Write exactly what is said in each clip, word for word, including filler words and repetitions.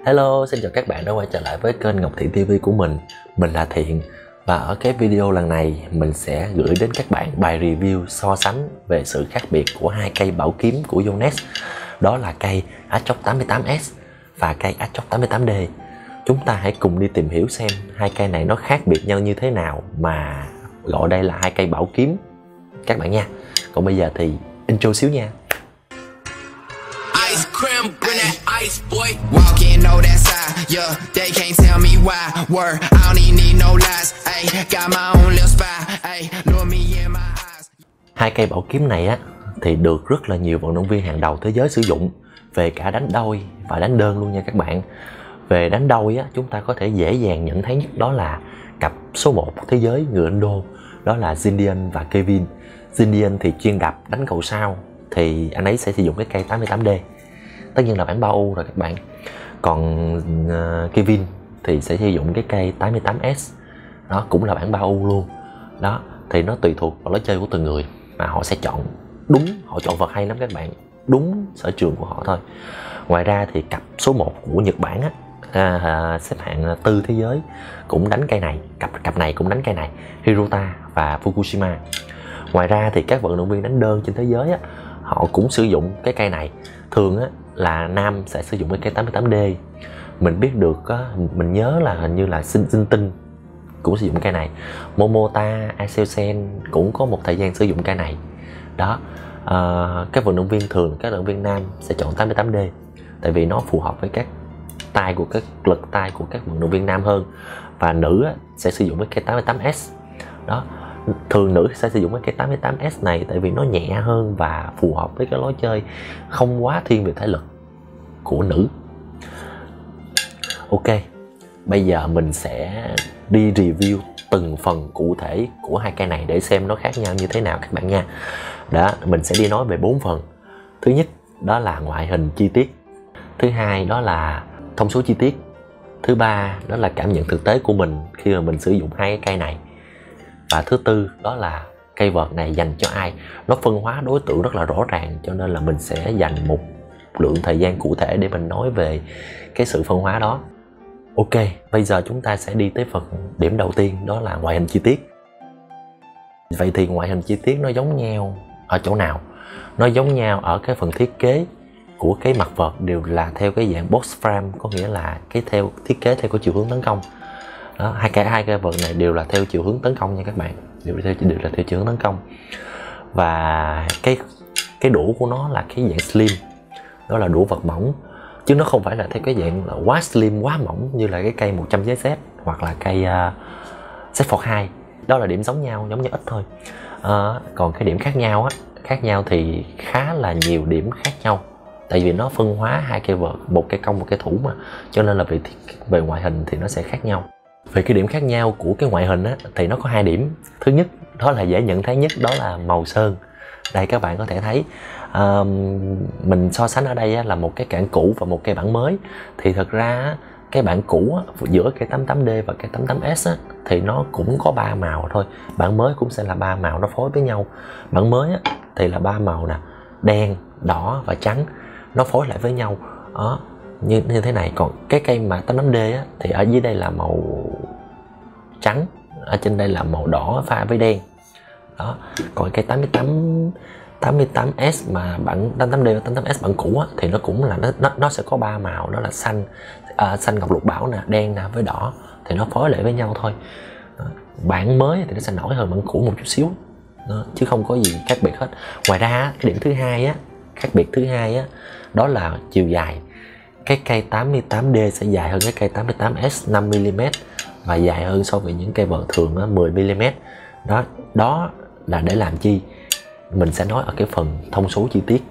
Hello, xin chào các bạn đã quay trở lại với kênh Ngọc Thiện ti vi của mình. Mình là Thiện và ở cái video lần này mình sẽ gửi đến các bạn bài review so sánh về sự khác biệt của hai cây bảo kiếm của Yonex. Đó là cây Atrox tám mươi tám S và cây Atrox tám mươi tám D. Chúng ta hãy cùng đi tìm hiểu xem hai cây này nó khác biệt nhau như thế nào mà gọi đây là hai cây bảo kiếm các bạn nha. Còn bây giờ thì intro xíu nha. Ice cream, bring that ice boy. Walking, know that side, yeah. They can't tell me why. Word, I don't even need no lies. Ay, got my own little spy. Ay, know me in my eyes. Hai cây bảo kiếm này á thì được rất là nhiều vận động viên hàng đầu thế giới sử dụng về cả đánh đôi và đánh đơn luôn nha các bạn. Về đánh đôi á, chúng ta có thể dễ dàng nhận thấy nhất đó là cặp số một thế giới người Ấn Độ, đó là Zindian và Kevin. Zindian thì chuyên đập đánh cầu sao, thì anh ấy sẽ sử dụng cái cây tám mươi tám D, tất nhiên là bản ba U rồi các bạn. Còn uh, Kevin thì sẽ sử dụng cái cây tám mươi tám S, đó cũng là bản ba U luôn. Đó thì nó tùy thuộc vào lối chơi của từng người mà họ sẽ chọn đúng, họ chọn vật hay lắm các bạn, đúng sở trường của họ thôi. Ngoài ra thì cặp số một của Nhật Bản á, à, à, xếp hạng tư thế giới cũng đánh cây này, cặp cặp này cũng đánh cây này, Hirota và Fukushima. Ngoài ra thì các vận động viên đánh đơn trên thế giới á, họ cũng sử dụng cái cây này. Thường á là nam sẽ sử dụng cái cây tám mươi tám D. Mình biết được á, mình nhớ là hình như là Sinh Sinh Tinh cũng sử dụng cây này, Momota, Aselsen cũng có một thời gian sử dụng cây này. Đó, à, các vận động viên thường, các vận động viên nam sẽ chọn tám mươi tám D tại vì nó phù hợp với các tay của các lực tay của các vận động viên nam hơn. Và nữ á, sẽ sử dụng cái cây tám mươi tám S. Đó, thường nữ sẽ sử dụng cái cây tám mươi tám S này tại vì nó nhẹ hơn và phù hợp với cái lối chơi không quá thiên về thể lực của nữ. Ok, bây giờ mình sẽ đi review từng phần cụ thể của hai cây này để xem nó khác nhau như thế nào các bạn nha. Đó, mình sẽ đi nói về bốn phần. Thứ nhất đó là ngoại hình chi tiết. Thứ hai đó là thông số chi tiết. Thứ ba đó là cảm nhận thực tế của mình khi mà mình sử dụng hai cái cây này. Và thứ tư đó là cây vợt này dành cho ai. Nó phân hóa đối tượng rất là rõ ràng, cho nên là mình sẽ dành một lượng thời gian cụ thể để mình nói về cái sự phân hóa đó. Ok, bây giờ chúng ta sẽ đi tới phần điểm đầu tiên, đó là ngoại hình chi tiết. Vậy thì ngoại hình chi tiết nó giống nhau ở chỗ nào? Nó giống nhau ở cái phần thiết kế của cái mặt vợt đều là theo cái dạng box frame, có nghĩa là cái theo thiết kế theo cái chiều hướng tấn công. Đó, hai cái hai cái vợt này đều là theo chiều hướng tấn công nha các bạn, đều theo đều là theo chiều hướng tấn công. Và cái cái đũa của nó là cái dạng slim, đó là đũa vật mỏng, chứ nó không phải là theo cái dạng là quá slim, quá mỏng như là cái cây một trăm giấy Z hoặc là cây uh, Z Force hai. Đó là điểm giống nhau, giống nhau ít thôi. Uh, còn cái điểm khác nhau á, khác nhau thì khá là nhiều điểm khác nhau. Tại vì nó phân hóa hai cây vợt, một cây cong một cây thủ mà, cho nên là về về ngoại hình thì nó sẽ khác nhau. Về cái điểm khác nhau của cái ngoại hình á, thì nó có hai điểm. Thứ nhất đó là dễ nhận thấy nhất, đó là màu sơn. Đây các bạn có thể thấy, uh, mình so sánh ở đây á, là một cái cản cũ và một cây bản mới. Thì thật ra á, cái bản cũ á, giữa cây tám mươi tám D và cây tám mươi tám S á, thì nó cũng có ba màu thôi. Bản mới cũng sẽ là ba màu, nó phối với nhau. Bản mới á, thì là ba màu nè, đen, đỏ và trắng, nó phối lại với nhau đó, như, như thế này. Còn cái cây mà tám mươi tám D á, thì ở dưới đây là màu trắng, ở trên đây là màu đỏ pha với đen đó. Còn cây tám mươi tám tám mươi tám S mà bản tám mươi tám D và tám mươi tám S bản cũ á, thì nó cũng là nó, nó, nó sẽ có ba màu, đó là xanh, à, xanh ngọc lục bảo nè, đen nè với đỏ, thì nó phối lại với nhau thôi đó. Bản mới thì nó sẽ nổi hơn bản cũ một chút xíu đó, chứ không có gì khác biệt hết. Ngoài ra cái điểm thứ hai á, khác biệt thứ hai á, đó là chiều dài. Cái cây tám mươi tám D sẽ dài hơn cái cây tám mươi tám S năm mi li mét và dài hơn so với những cây vợt thường á, mười mi li mét. Đó, đó là để làm chi? Mình sẽ nói ở cái phần thông số chi tiết.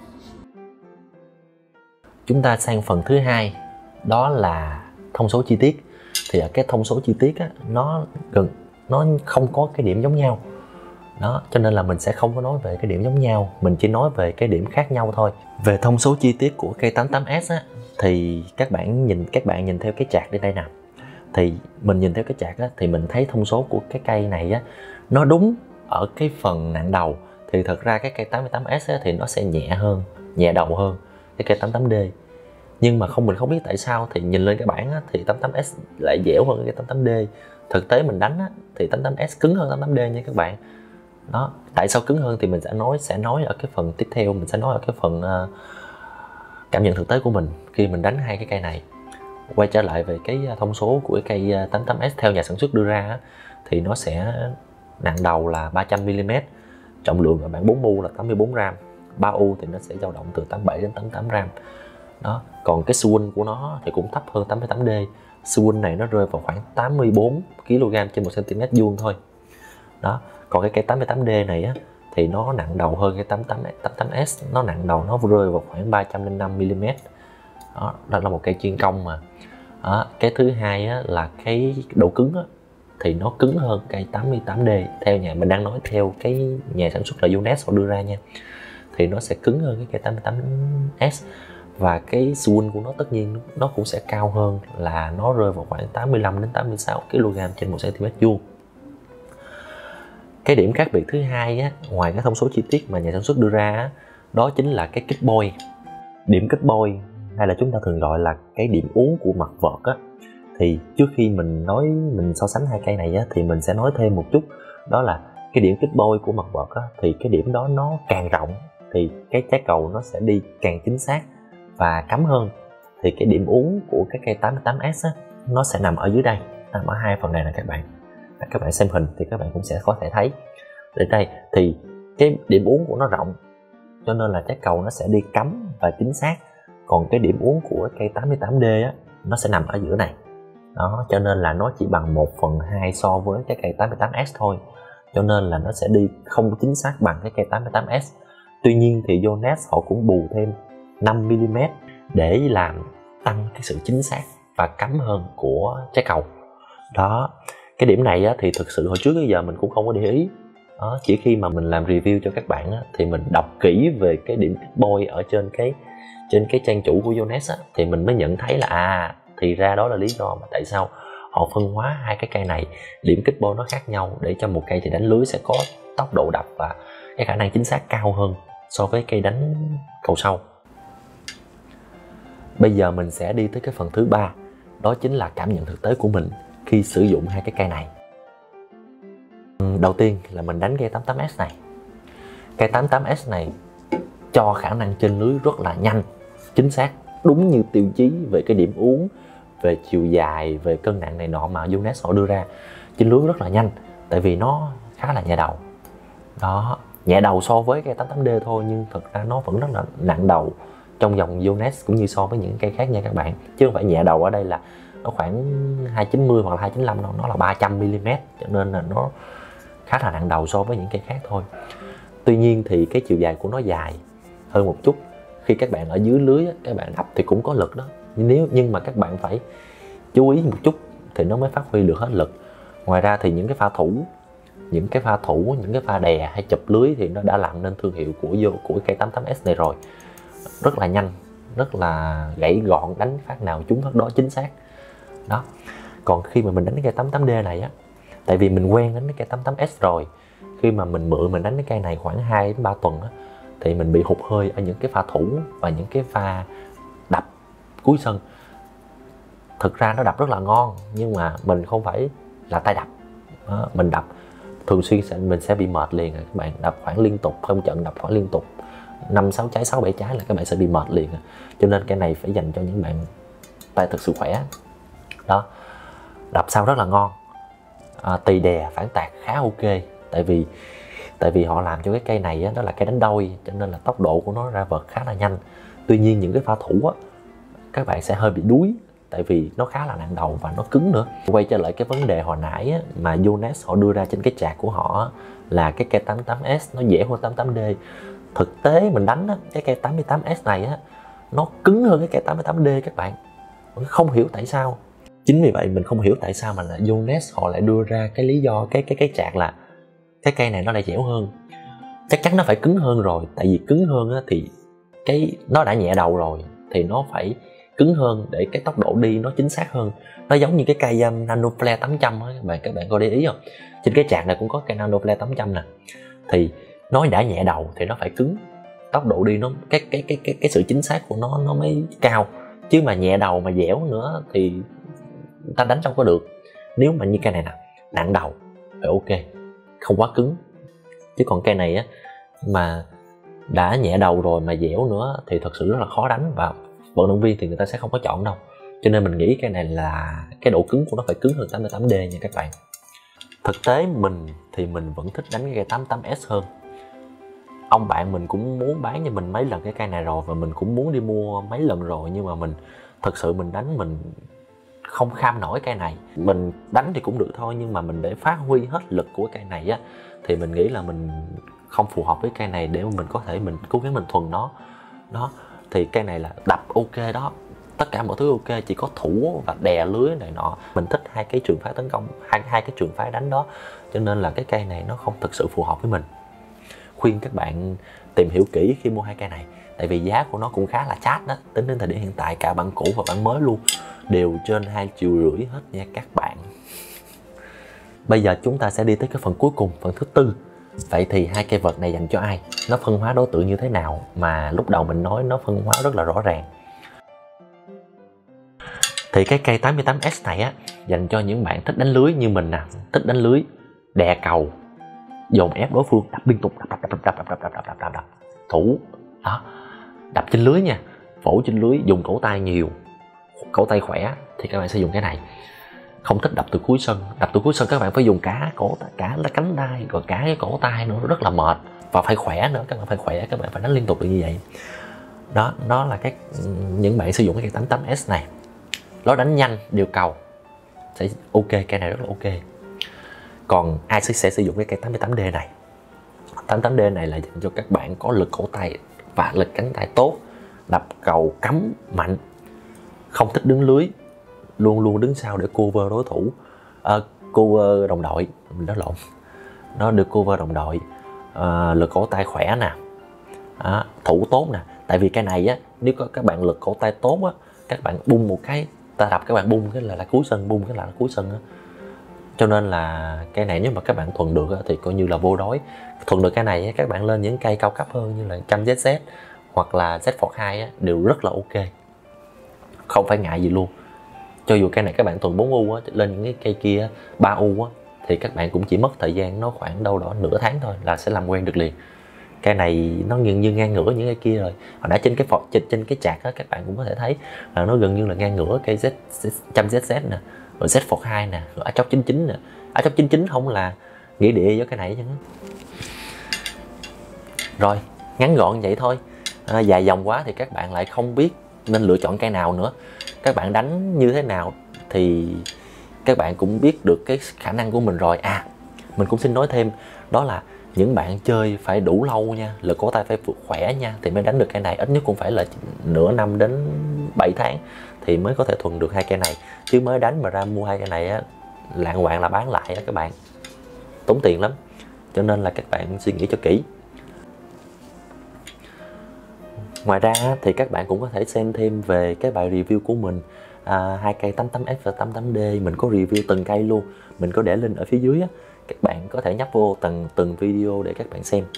Chúng ta sang phần thứ hai, đó là thông số chi tiết. Thì ở cái thông số chi tiết á, nó gần nó không có cái điểm giống nhau. Đó, cho nên là mình sẽ không có nói về cái điểm giống nhau, mình chỉ nói về cái điểm khác nhau thôi. Về thông số chi tiết của cây tám mươi tám S á, thì các bạn nhìn các bạn nhìn theo cái chart đi đây nè. Thì mình nhìn theo cái chart á, thì mình thấy thông số của cái cây này á, nó đúng ở cái phần nặng đầu. Thì thật ra cái cây tám mươi tám S á, thì nó sẽ nhẹ hơn, nhẹ đầu hơn cái cây tám mươi tám D. Nhưng mà không mình không biết tại sao thì nhìn lên cái bảng á, thì tám tám S lại dẻo hơn cái tám tám D. Thực tế mình đánh á, thì tám tám S cứng hơn tám tám D nha các bạn. Đó, tại sao cứng hơn thì mình sẽ nói sẽ nói ở cái phần tiếp theo, mình sẽ nói ở cái phần uh, cảm nhận thực tế của mình khi mình đánh hai cái cây này. Quay trở lại về cái thông số của cái cây tám tám S theo nhà sản xuất đưa ra á, thì nó sẽ nặng đầu là ba trăm mi li mét, trọng lượng ở bảng bốn U là tám mươi bốn gram, ba U thì nó sẽ dao động từ tám mươi bảy đến tám mươi tám gram. Đó, còn cái swing của nó thì cũng thấp hơn tám tám D. Swing này nó rơi vào khoảng tám mươi bốn ki lô gam trên một xăng ti mét vuông thôi. Đó, còn cái cây tám tám D này á thì nó nặng đầu hơn cái tám tám S, nó nặng đầu nó rơi vào khoảng ba trăm lẻ năm mi li mét. Đó, đó là một cây chuyên công mà. Đó, cái thứ hai á, là cái độ cứng á, thì nó cứng hơn cây tám tám D theo nhà mình đang nói theo cái nhà sản xuất là Yonex họ đưa ra nha, thì nó sẽ cứng hơn cái cây tám tám S, và cái swing của nó tất nhiên nó cũng sẽ cao hơn, là nó rơi vào khoảng tám mươi lăm đến tám mươi sáu ki lô gam trên một xăng ti mét vuông. Cái điểm khác biệt thứ hai á, ngoài các thông số chi tiết mà nhà sản xuất đưa ra á, đó chính là cái kích bôi. Điểm kích bôi hay là chúng ta thường gọi là cái điểm uốn của mặt vợt á, thì trước khi mình nói mình so sánh hai cây này á, thì mình sẽ nói thêm một chút, đó là cái điểm kích bôi của mặt vợt á, thì cái điểm đó nó càng rộng thì cái trái cầu nó sẽ đi càng chính xác và cắm hơn. Thì cái điểm uốn của cái cây tám tám S á, nó sẽ nằm ở dưới đây, nằm ở hai phần này nè các bạn. Các bạn xem hình thì các bạn cũng sẽ có thể thấy ở đây, thì cái điểm uốn của nó rộng cho nên là trái cầu nó sẽ đi cắm và chính xác. Còn cái điểm uốn của cây tám tám D á, nó sẽ nằm ở giữa này. Đó, cho nên là nó chỉ bằng một phần hai so với cái cây tám tám S thôi, cho nên là nó sẽ đi không chính xác bằng cái cây tám tám S. Tuy nhiên thì Yonex họ cũng bù thêm năm mi li mét để làm tăng cái sự chính xác và cắm hơn của trái cầu. Đó, cái điểm này á, thì thực sự hồi trước tới giờ mình cũng không có để ý. Đó, chỉ khi mà mình làm review cho các bạn á, thì mình đọc kỹ về cái điểm kích bôi ở trên cái trên cái trang chủ của Yonex á, thì mình mới nhận thấy là à thì ra đó là lý do mà tại sao họ phân hóa hai cái cây này, điểm kích bôi nó khác nhau, để cho một cây thì đánh lưới sẽ có tốc độ đập và cái khả năng chính xác cao hơn so với cây đánh cầu sâu. Bây giờ mình sẽ đi tới cái phần thứ ba, đó chính là cảm nhận thực tế của mình khi sử dụng hai cái cây này. Đầu tiên là mình đánh cây tám tám S này. Cây tám tám S này cho khả năng trên lưới rất là nhanh, chính xác, đúng như tiêu chí về cái điểm uốn, về chiều dài, về cân nặng này nọ mà Yonex họ đưa ra. Trên lưới rất là nhanh, tại vì nó khá là nhẹ đầu. Đó, nhẹ đầu so với cây tám tám D thôi, nhưng thực ra nó vẫn rất là nặng đầu trong dòng Yonex cũng như so với những cây khác nha các bạn. Chứ không phải nhẹ đầu ở đây là nó khoảng hai chín mươi hoặc là hai chín lăm đâu, nó là ba trăm mi li mét, cho nên là nó khá là nặng đầu so với những cây khác thôi. Tuy nhiên thì cái chiều dài của nó dài hơn một chút. Khi các bạn ở dưới lưới các bạn đập thì cũng có lực đó, nếu nhưng mà các bạn phải chú ý một chút thì nó mới phát huy được hết lực. Ngoài ra thì những cái pha thủ những cái pha thủ những cái pha đè hay chụp lưới thì nó đã làm nên thương hiệu của của cây tám tám S này rồi. Rất là nhanh, rất là gãy gọn, đánh phát nào trúng phát đó, chính xác. Đó. Còn khi mà mình đánh cái cây tám tám D này á, tại vì mình quen đánh cái cây tám tám S rồi, khi mà mình mượn mình đánh cái cây này khoảng hai đến ba tuần á, thì mình bị hụt hơi ở những cái pha thủ và những cái pha đập cuối sân. Thực ra nó đập rất là ngon, nhưng mà mình không phải là tay đập. Đó, mình đập thường xuyên sẽ mình sẽ bị mệt liền. Các bạn đập khoảng liên tục, không trận đập khoảng liên tục năm sáu trái, sáu bảy trái là các bạn sẽ bị mệt liền. Cho nên cái này phải dành cho những bạn tay thực sự khỏe. Đó, đập sao rất là ngon, à, tì đè phản tạc khá ok, tại vì tại vì họ làm cho cái cây này á, đó là cây đánh đôi, cho nên là tốc độ của nó ra vợt khá là nhanh. Tuy nhiên những cái pha thủ á, các bạn sẽ hơi bị đuối, tại vì nó khá là nặng đầu và nó cứng nữa. Quay trở lại cái vấn đề hồi nãy á, mà Yonex họ đưa ra trên cái chart của họ á, là cái cây tám tám S nó dễ hơn tám tám D. Thực tế mình đánh á, cái cây tám tám S này á, nó cứng hơn cái cây tám tám D các bạn. Mình không hiểu tại sao. Chính vì vậy mình không hiểu tại sao mà là Yonex họ lại đưa ra cái lý do cái cái cái chart là cái cây này nó lại dẻo hơn. Chắc chắn nó phải cứng hơn rồi, tại vì cứng hơn á, thì cái nó đã nhẹ đầu rồi thì nó phải cứng hơn để cái tốc độ đi nó chính xác hơn. Nó giống như cái cây um, Nanoflare tám trăm á các bạn, các bạn có để ý không? Trên cái chart này cũng có cây Nanoflare tám trăm nè. Thì nó đã nhẹ đầu thì nó phải cứng, tốc độ đi nó cái cái cái cái cái sự chính xác của nó nó mới cao. chứ mà nhẹ đầu mà dẻo nữa thì ta đánh đâu có được. Nếu mà như cây này nè, nặng đầu phải ok, không quá cứng. Chứ còn cây này á mà đã nhẹ đầu rồi mà dẻo nữa thì thật sự rất là khó đánh, và vận động viên thì người ta sẽ không có chọn đâu. Cho nên mình nghĩ cây này là cái độ cứng của nó phải cứng hơn tám mươi tám D nha các bạn. Thực tế mình thì mình vẫn thích đánh cái cây tám mươi tám S hơn. Ông bạn mình cũng muốn bán cho mình mấy lần cái cây này rồi, và mình cũng muốn đi mua mấy lần rồi, nhưng mà mình thật sự mình đánh mình không kham nổi cây này. Mình đánh thì cũng được thôi, nhưng mà mình để phát huy hết lực của cây này á thì mình nghĩ là mình không phù hợp với cây này để mà mình có thể mình cố gắng mình thuần nó. Đó thì cây này là đập ok đó, tất cả mọi thứ ok, chỉ có thủ và đè lưới này nọ. Mình thích hai cái trường phái tấn công, hai hai cái trường phái đánh đó, cho nên là cái cây này nó không thực sự phù hợp với mình. Khuyên các bạn tìm hiểu kỹ khi mua hai cây này, tại vì giá của nó cũng khá là chát đó. Tính đến thời điểm hiện tại cả bản cũ và bản mới luôn đều trên hai triệu rưỡi hết nha các bạn. Bây giờ chúng ta sẽ đi tới cái phần cuối cùng, phần thứ tư. Vậy thì hai cây vợt này dành cho ai? Nó phân hóa đối tượng như thế nào? Mà lúc đầu mình nói nó phân hóa rất là rõ ràng. Thì cái cây tám mươi tám S này á dành cho những bạn thích đánh lưới như mình nè, thích đánh lưới, đè cầu, dồn ép đối phương, đập liên tục, đập đập đập đập đập đập đập đập đập đập đập thủ đó, đập trên lưới nha, vỗ trên lưới, dùng cổ tay nhiều, cổ tay khỏe thì các bạn sẽ dùng cái này. Không thích đập từ cuối sân, đập từ cuối sân các bạn phải dùng cả cổ, cả là cánh tay, rồi cả cái cổ tay nữa, rất là mệt, và phải khỏe nữa, các bạn phải khỏe, các bạn phải đánh liên tục được như vậy. Đó, đó là cái những bạn sử dụng cái cây tám mươi tám S này, nó đánh nhanh, điều cầu sẽ ok, cây này rất là ok. Còn ai sẽ, sẽ sử dụng cái cây tám mươi tám D này? tám mươi tám D này là dành cho các bạn có lực cổ tay và lực cánh tay tốt, đập cầu cắm mạnh, không thích đứng lưới, luôn luôn đứng sau để cover đối thủ, uh, cover đồng đội, mình nói lộn, nó được cover đồng đội, uh, lực cổ tay khỏe nè, uh, thủ tốt nè. Tại vì cái này á, nếu có các bạn lực cổ tay tốt á, các bạn bung một cái, ta đập các bạn bung cái là là cuối sân, bung cái là, là cuối sân á. Cho nên là cái này nếu mà các bạn thuần được á, thì coi như là vô đối. Thuần được cái này á, các bạn lên những cây cao cấp hơn như là một trăm Z Z hoặc là Z Force hai á, đều rất là ok, không phải ngại gì luôn. Cho dù cây này các bạn thuần bốn U á, lên những cái cây kia ba U á, thì các bạn cũng chỉ mất thời gian nó khoảng đâu đó nửa tháng thôi là sẽ làm quen được liền. Cây này nó gần như ngang ngửa những cái kia rồi. Hồi nãy trên cái phọt trên, trên cái chart á, các bạn cũng có thể thấy là nó gần như là ngang ngửa cây Z một trăm Z Z nè, rồi Z Force hai nè, rồi Achoc chín chín nè. Achoc chín chín không là nghĩa địa với cái này chứ. Rồi, ngắn gọn vậy thôi. À, dài dòng quá thì các bạn lại không biết nên lựa chọn cây nào nữa. Các bạn đánh như thế nào thì các bạn cũng biết được cái khả năng của mình rồi. À, mình cũng xin nói thêm, đó là những bạn chơi phải đủ lâu nha, lực cổ tay phải khỏe nha, thì mới đánh được cây này. Ít nhất cũng phải là nửa năm đến bảy tháng thì mới có thể thuần được hai cây này. Chứ mới đánh mà ra mua hai cây này á, lạng quạng là bán lại á các bạn, tốn tiền lắm. Cho nên là các bạn suy nghĩ cho kỹ. Ngoài ra thì các bạn cũng có thể xem thêm về cái bài review của mình, à, hai cây tám mươi tám S và tám mươi tám D. Mình có review từng cây luôn, mình có để link ở phía dưới á. Các bạn có thể nhấp vô từng từng video để các bạn xem.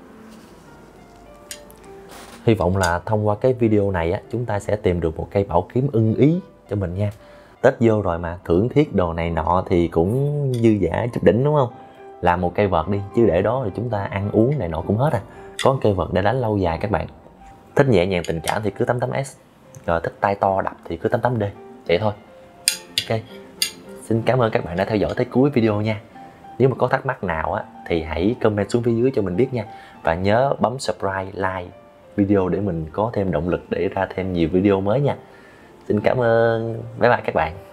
Hy vọng là thông qua cái video này á, chúng ta sẽ tìm được một cây bảo kiếm ưng ý cho mình nha. Tết vô rồi mà, thưởng thiết đồ này nọ thì cũng dư dả chút đỉnh đúng không? Làm một cây vợt đi, chứ để đó thì chúng ta ăn uống này nọ cũng hết à. Có cây vợt để đánh lâu dài các bạn. Thích nhẹ nhàng tình cảm thì cứ tám mươi tám S, rồi thích tay to đập thì cứ tám mươi tám D, vậy thôi. Ok, xin cảm ơn các bạn đã theo dõi tới cuối video nha. Nếu mà có thắc mắc nào á thì hãy comment xuống phía dưới cho mình biết nha. Và nhớ bấm subscribe, like video để mình có thêm động lực để ra thêm nhiều video mới nha. Xin cảm ơn, bye bye các bạn.